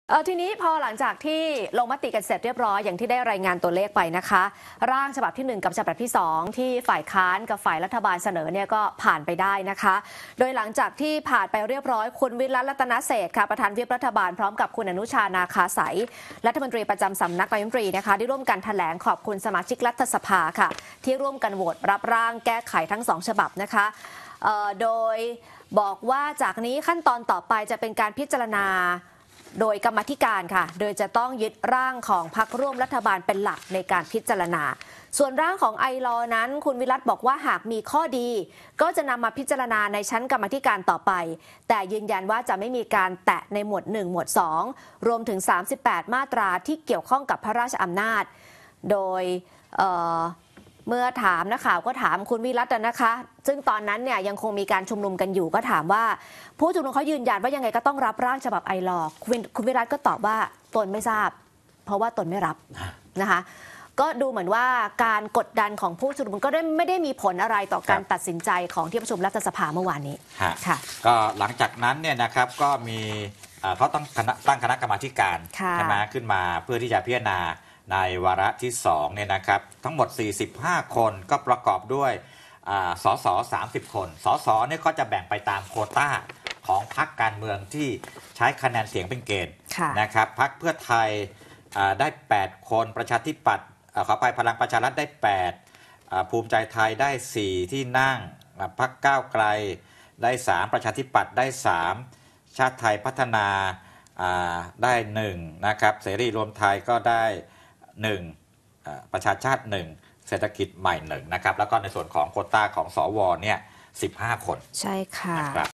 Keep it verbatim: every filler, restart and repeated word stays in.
เออทีนี้พอหลังจากที่ลงมติกันเสร็จเรียบร้อยอย่างที่ได้รายงานตัวเลขไปนะคะร่างฉบับที่หนึ่งกับฉบับที่สองที่ฝ่ายค้านกับฝ่ายรัฐบาลเสนอเนี่ยก็ผ่านไปได้นะคะโดยหลังจากที่ผ่านไปเรียบร้อยคุณวิรัต รัตนเศรษฐ์ค่ะประธานวิปรัฐบาลพร้อมกับคุณอนุชานาคาสายรัฐมนตรีประจำสำนักนายกรัฐมนตรีนะคะได้ร่วมกันแถลงขอบคุณสมาชิกรัฐสภาค่ะที่ร่วมกันโหวตรับร่างแก้ไขทั้งสองฉบับนะคะโดยบอกว่าจากนี้ขั้นตอนต่อไปจะเป็นการพิจารณาโดยกรรมธิการค่ะโดยจะต้องยึดร่างของพรรคร่วมรัฐบาลเป็นหลักในการพิจารณาส่วนร่างของไอลอนั้นคุณวิรัตบอกว่าหากมีข้อดีก็จะนำมาพิจารณาในชั้นกรรมธิการต่อไปแต่ยืนยันว่าจะไม่มีการแตะในหมวดหนึ่งหมวดสองรวมถึงสามสิบแปดมาตราที่เกี่ยวข้องกับพระราชอำนาจโดยเอ่อเมื่อถามนักข่าวก็ถามคุณวิรัตนะคะซึ่งตอนนั้นเนี่ยยังคงมีการชุมนุมกันอยู่ก็ถามว่าผู้ชุมนุมเขายืนยันว่ายังไงก็ต้องรับร่างฉบับไอลอคุณคุณวิรัตก็ตอบว่าตนไม่ทราบเพราะว่าตนไม่รับนะคะก็ดูเหมือนว่าการกดดันของผู้ชุมนุมก็ไม่ได้มีผลอะไรต่อการตัดสินใจของที่ประชุมรัฐสภาเมื่อวานนี้ค่ะก็หลังจากนั้นเนี่ยนะครับก็มีเขาต้องตั้งคณะกรรมาการคณะขึ้นมาเพื่อที่จะพิจารณาในวาระที่สองเนี่ยนะครับทั้งหมดสี่สิบห้าคนก็ประกอบด้วยสสสามสิบคนสสเนี่ยก็จะแบ่งไปตามโควต้าของพรรคการเมืองที่ใช้คะแนนเสียงเป็นเกณฑ์นะครับพรรคเพื่อไทยได้แปดคนประชาธิปัตย์ขอไปพลังประชารัฐได้แปดภูมิใจไทยได้สี่ที่นั่งพรรคก้าวไกลได้สามประชาธิปัตย์ได้สามชาติไทยพัฒนาได้หนึ่งนะครับเสรีรวมไทยก็ได้หนึ่งประชาชาติหนึ่งเศรษฐกิจใหม่หนึ่งนะครับแล้วก็ในส่วนของโควต้าของสวเนี่ยสิบห้าคนใช่ค่ะ